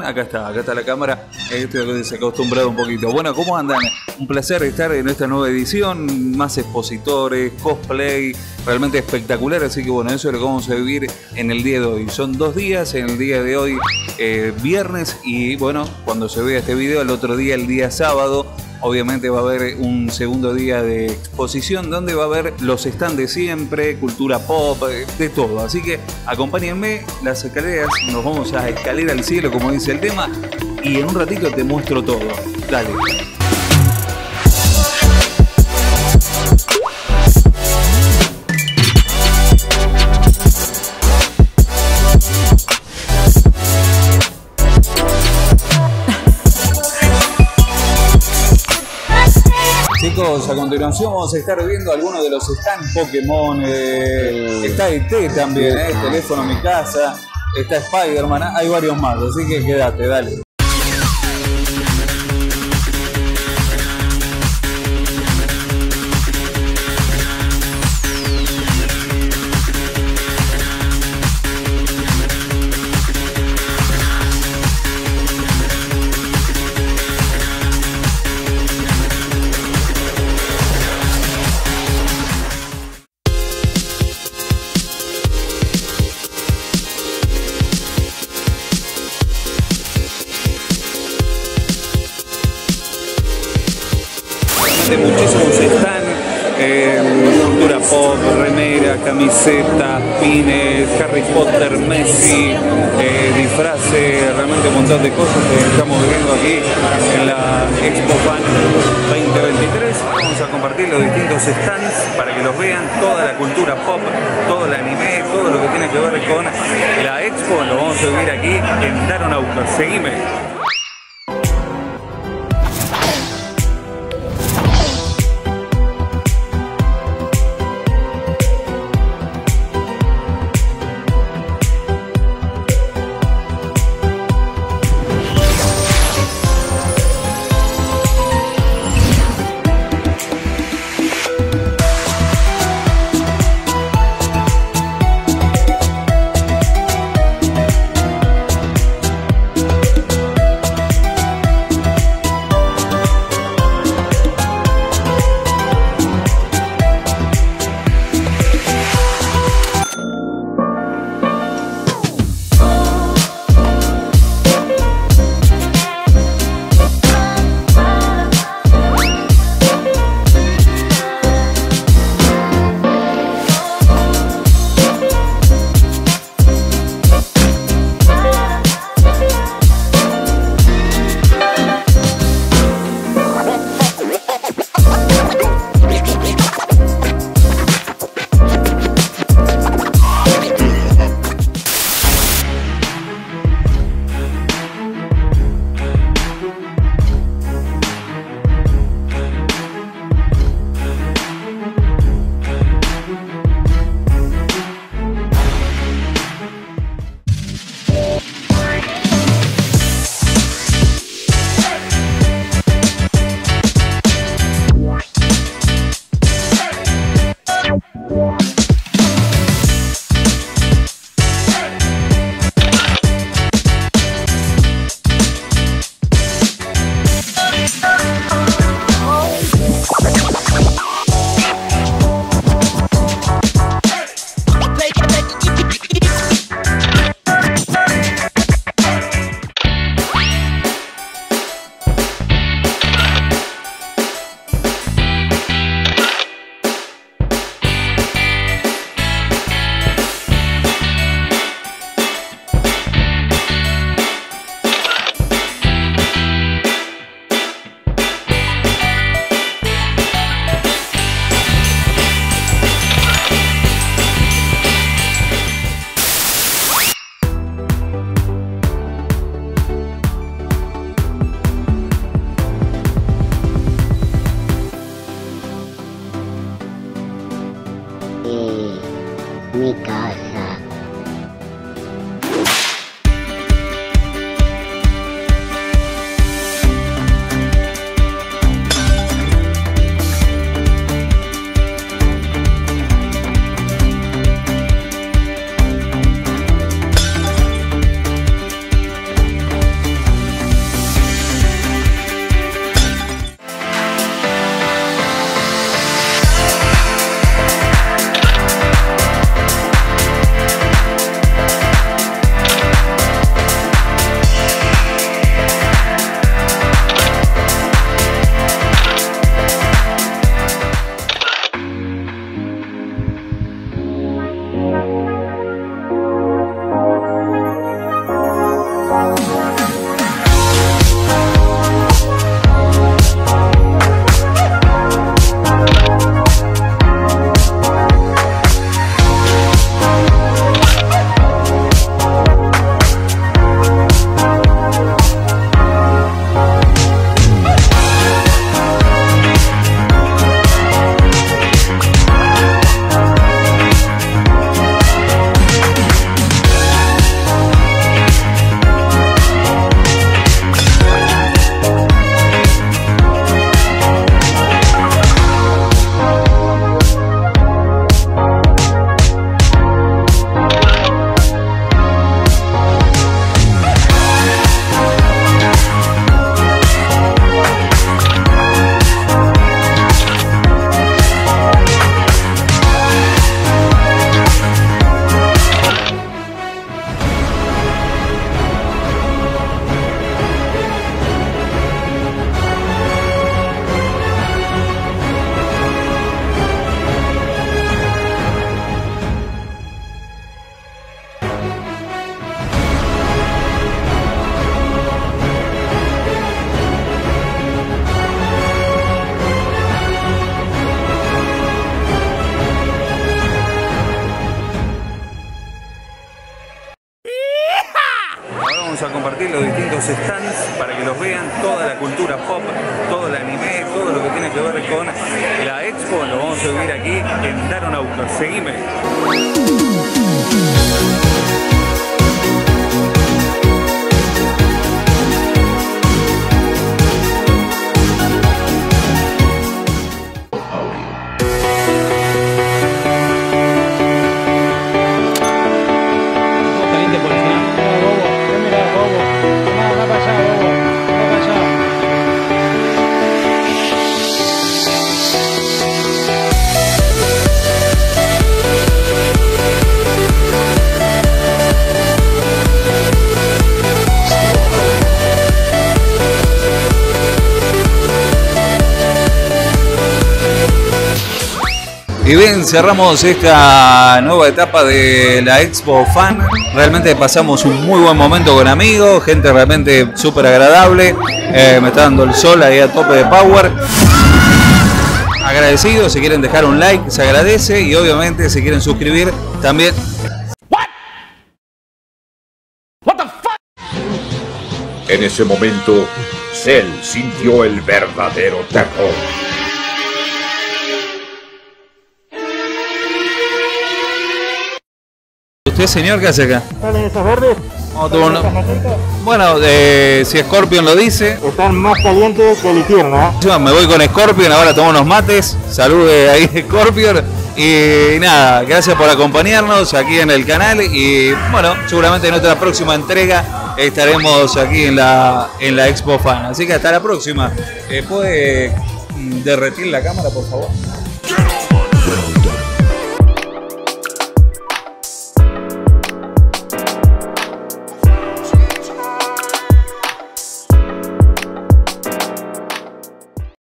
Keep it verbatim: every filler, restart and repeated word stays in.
Acá está, acá está la cámara. Estoy desacostumbrado un poquito. Bueno, ¿cómo andan? Un placer estar en esta nueva edición. Más expositores, cosplay, realmente espectacular. Así que bueno, eso es lo que vamos a vivir en el día de hoy. Son dos días, en el día de hoy, eh, viernes. Y bueno, cuando se vea este video, el otro día, el día sábado, obviamente va a haber un segundo día de exposición donde va a haber los stands de siempre, cultura pop, de todo. Así que acompáñenme, las escaleras, nos vamos a escalera al cielo, como dice el tema, y en un ratito te muestro todo. Dale. Chicos, a continuación vamos a estar viendo algunos de los stands Pokémon, eh, está E T también, eh, Teléfono Mi Casa, está Spider-Man, hay varios más, así que quédate, dale. De muchísimos stands, eh, cultura pop, remera, camisetas, pines, Harry Potter, Messi, eh, disfraces, realmente un montón de cosas que estamos viviendo aquí en la Expo Fan veinte veintitrés. Vamos a compartir los distintos stands para que los vean, toda la cultura pop, todo el anime, todo lo que tiene que ver con la Expo, lo vamos a vivir aquí en Daronauta. Seguime. stands para que los vean, toda la cultura pop, todo el anime, todo lo que tiene que ver con la expo, lo vamos a vivir aquí en Daronauta. Seguime. Y bien, cerramos esta nueva etapa de la Expo Fan. Realmente pasamos un muy buen momento con amigos, gente realmente súper agradable. Eh, me está dando el sol ahí a tope de power. Agradecido, si quieren dejar un like, se agradece. Y obviamente si quieren suscribir, también. What? What the fuck? En ese momento, Cell sintió el verdadero terror. ¿Usted, señor, qué hace acá? ¿Salen esos verdes? No, tuvo una... Bueno, eh, si Scorpion lo dice. Están más calientes que el infierno, ¿eh? Me voy con Scorpion, ahora tomo unos mates. Salude ahí, Scorpion. Y nada, gracias por acompañarnos aquí en el canal. Y bueno, seguramente en otra próxima entrega estaremos aquí en la, en la Expo Fan. Así que hasta la próxima. Eh, ¿Puede derretir la cámara, por favor?